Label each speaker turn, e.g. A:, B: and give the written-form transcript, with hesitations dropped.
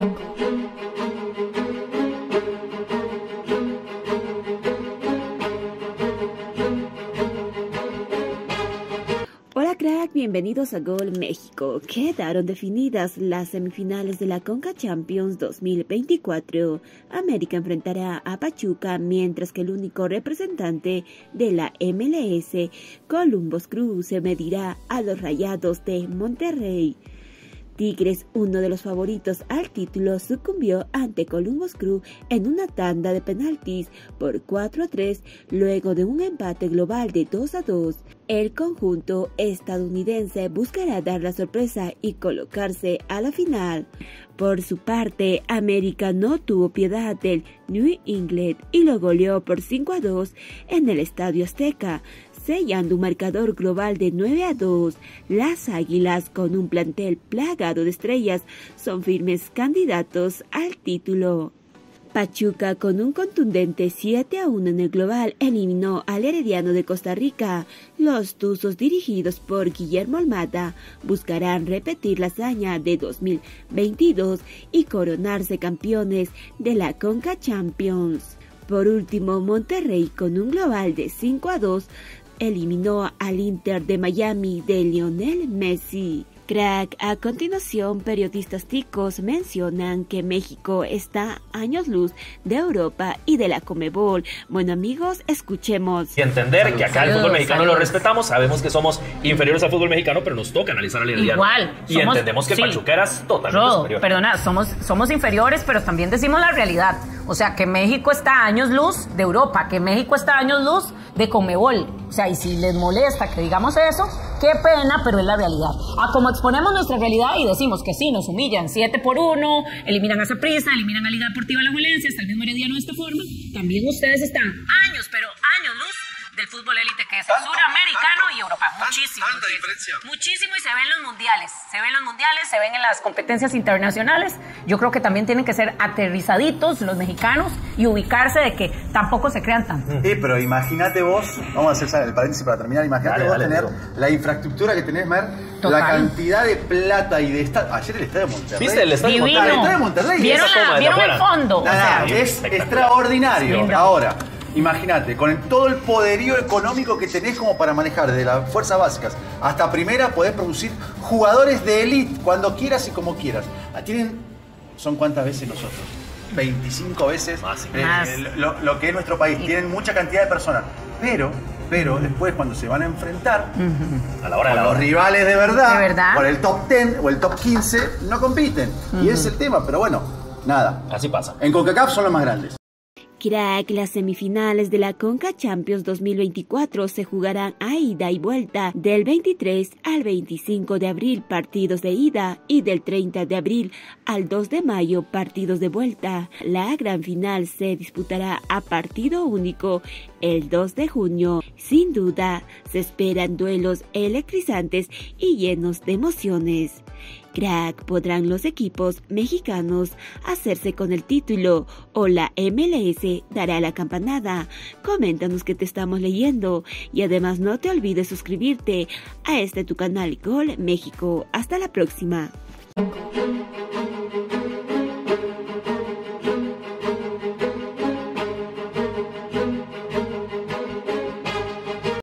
A: Hola crack, bienvenidos a Gol México. Quedaron definidas las semifinales de la Conca Champions 2024. América enfrentará a Pachuca, mientras que el único representante de la MLS, Columbus Crew, se medirá a los Rayados de Monterrey. Tigres, uno de los favoritos al título, sucumbió ante Columbus Crew en una tanda de penaltis por 4-3 luego de un empate global de 2-2. El conjunto estadounidense buscará dar la sorpresa y colocarse a la final. Por su parte, América no tuvo piedad del New England y lo goleó por 5-2 en el Estadio Azteca, sellando un marcador global de 9-2. Las Águilas, con un plantel plagado de estrellas, son firmes candidatos al título. Pachuca, con un contundente 7-1 en el global, eliminó al Herediano de Costa Rica. Los Tuzos, dirigidos por Guillermo Almada, buscarán repetir la hazaña de 2022 y coronarse campeones de la Conca Champions. Por último, Monterrey, con un global de 5-2, eliminó al Inter de Miami de Lionel Messi. Crack, a continuación, periodistas ticos mencionan que México está años luz de Europa y de la Conmebol. Bueno, amigos, escuchemos.
B: Y entender que acá el fútbol mexicano lo respetamos, sabemos que somos inferiores al fútbol mexicano, pero nos toca analizar al Herediano.
C: Igual.
B: Y entendemos que Pachuca era totalmente superior.
C: Perdona, somos inferiores, pero también decimos la realidad. O sea, que México está a años luz de Europa, que México está a años luz de Conmebol. O sea, y si les molesta que digamos eso, qué pena, pero es la realidad. Como exponemos nuestra realidad y decimos que sí, nos humillan 7-1, eliminan a Saprissa, eliminan a Liga Deportiva Alajuelense, hasta el mismo Herediano de esta forma, también ustedes están años, pero años luz del fútbol élite que es suramericano y Europa. Muchísimo.
D: Tanta diferencia.
C: Muchísimo, y se ven los mundiales. Se ven en las competencias internacionales. Yo creo que también tienen que ser aterrizaditos los mexicanos y ubicarse de que tampoco se crean tanto.
D: Pero imagínate vos, vamos a hacer el paréntesis para terminar, imagínate vos tener la infraestructura que tenés, Mer,
C: Total.
D: la cantidad de plata y de estadio. Ayer el estadio de Monterrey.
B: ¿Viste el estadio de
C: Divino.
B: Monterrey?
D: El estadio de Monterrey.
C: ¿Vieron el fondo? O sea,
D: Es extraordinario.
C: Lindo.
D: Ahora, imagínate, con todo el poderío económico que tenés como para manejar desde las fuerzas básicas hasta primera, podés producir jugadores de élite cuando quieras y como quieras. ¿Son cuántas veces nosotros? 25 veces
B: Más.
D: lo que es nuestro país. Tienen mucha cantidad de personas. Pero después cuando se van a enfrentar
B: A la hora de
D: con
B: la
D: los
B: hora.
D: rivales de verdad,
C: ¿De verdad?
D: por el top 10 o el top 15, no compiten. Y ese es el tema, pero bueno, nada.
B: Así pasa.
D: En CONCACAF son los más grandes.
A: Crack, las semifinales de la Conca Champions 2024 se jugarán a ida y vuelta del 23 al 25 de abril, partidos de ida, y del 30 de abril al 2 de mayo, partidos de vuelta. La gran final se disputará a partido único el 2 de junio. Sin duda, se esperan duelos electrizantes y llenos de emociones. Crack, ¿podrán los equipos mexicanos hacerse con el título o la MLS dará la campanada? Coméntanos que te estamos leyendo y además no te olvides suscribirte a tu canal Gol México. Hasta la próxima.